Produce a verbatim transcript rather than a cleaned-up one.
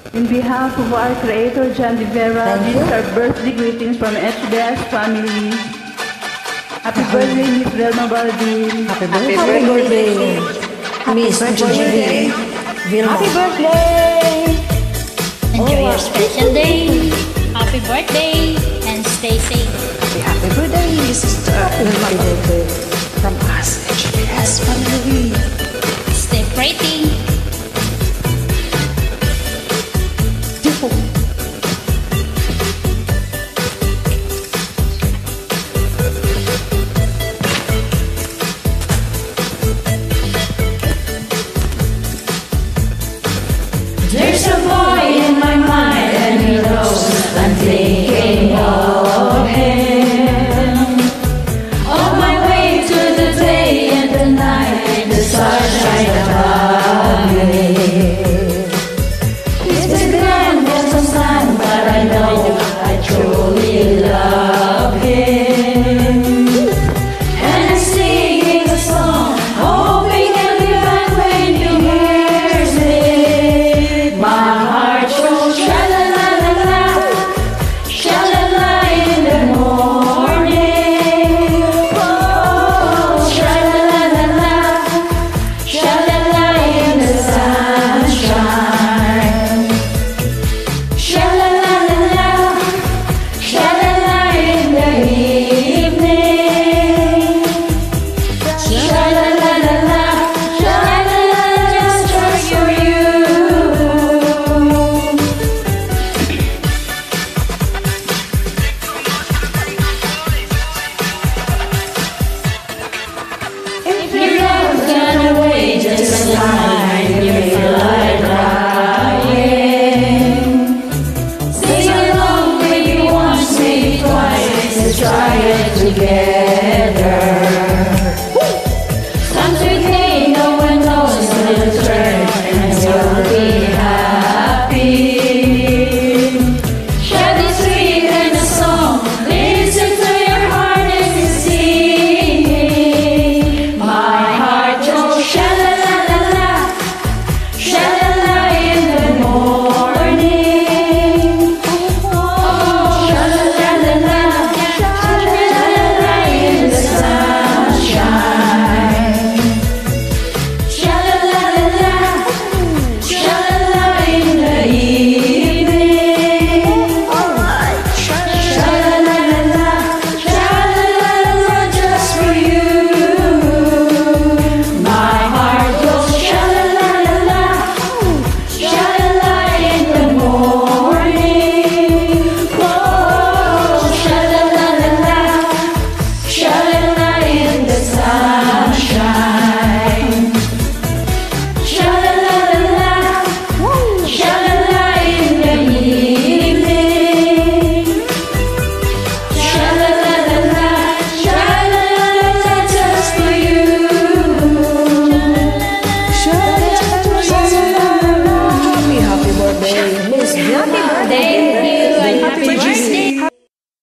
In behalf of our creator, John Rivera, Thank these you. are birthday greetings from H B S family. Happy birthday, Miss Velma Baldwin. Happy birthday. Happy birthday. Miss Gigi Vilma. Happy birthday! Enjoy your special day. Happy birthday and stay safe. Happy, happy birthday, sister. Happy birthday. From us, H B S family. Stay pretty. There's a boy in my mind and he knows one thing.